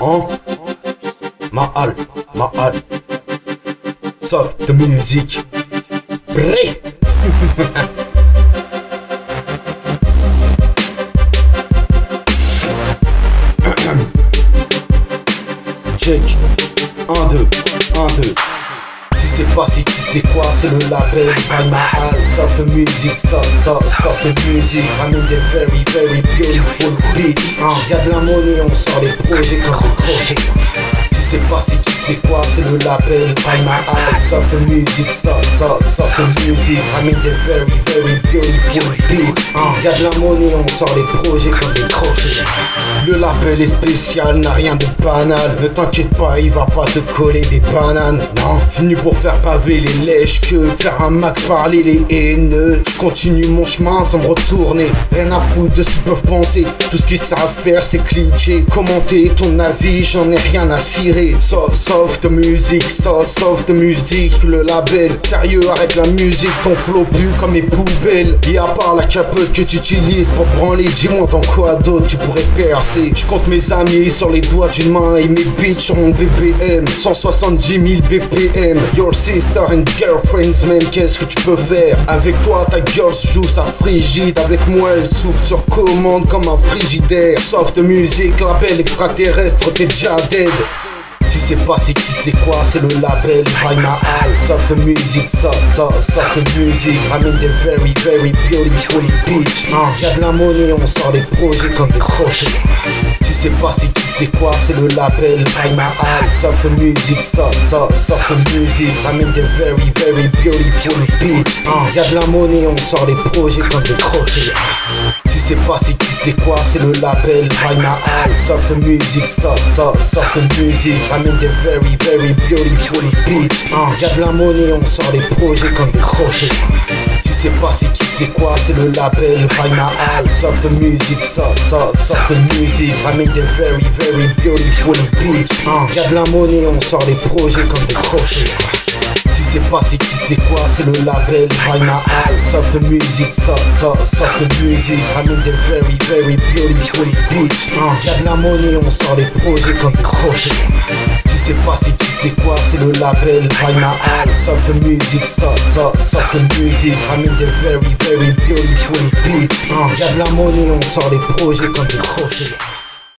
Hein? Mahal, Mahal. Soft music. Bré. Check. 1, 2, 1, 2. Tu sais pas si tu sais quoi, c'est le label by Mahal. Soft music, soft music. Ramène des very beautiful beats. Y'a de la monnaie, on sort les projets comme des crochets. Tu sais pas si tu sais quoi, c'est le label by Mahal. Soft music, soft music. Ramène des very beautiful beats. Y'a de la monnaie, on sort les projets comme des crochets. Le label est spécial, n'a rien de banal. Ne t'inquiète pas, il va pas te coller des bananes. Non, venu pour faire paver les lèches, que faire un Mac parler les haineux. Je continue mon chemin sans me retourner. Rien à foutre de ce qu'ils peuvent penser. Tout ce qu'ils savent faire, c'est cliquer, commenter ton avis, j'en ai rien à cirer. Soft music, soft music. Le label, sérieux, arrête la musique. Ton flow pue comme mes poubelles. Et à part la capote que tu utilises pour branler, dis-moi dans quoi d'autre tu pourrais percer. Je compte mes amis sur les doigts d'une main et mes beats sur mon BPM. 170 000 BPM. Your sister and girlfriends, même qu'est-ce que tu peux faire? Avec toi ta girl joue sa frigide. Avec moi elle souffle sur commande comme un frigidaire. Soft music, label extraterrestre, t'es déjà dead. Tu sais pas si tu sais quoi, c'est le label by Mahal. Soft music, soft music. Ramène des very beautiful beats. Y'a de la monnaie, on sort les projets comme des crochets. Tu sais pas si tu sais quoi, c'est le label by Mahal. Soft music, soft music. Ramène des very beautiful beats. Y'a de la monnaie, on sort les projets comme des crochets. Tu sais pas si tu sais quoi, c'est le label by Mahal. Soft music, soft music. Ramène des very beautiful beats. Y'a de la monnaie, on sort les projets comme des crochets. Tu sais pas si tu sais quoi, c'est le label by Mahal. Soft music, soft music. Ramène des very beautiful beats. Y'a de la monnaie, on sort les projets comme des crochets. Tu sais pas si tu sais quoi, c'est le label by Mahal. Soft music, soft music. Ramène des very beautiful beats. Y'a de la monnaie, on sort les projets comme des crochets. Tu sais pas si tu sais quoi, c'est le label by Mahal. Soft music, soft music. Ramène des very beautiful beats. Y'a de la monnaie, on sort les projets comme des crochets.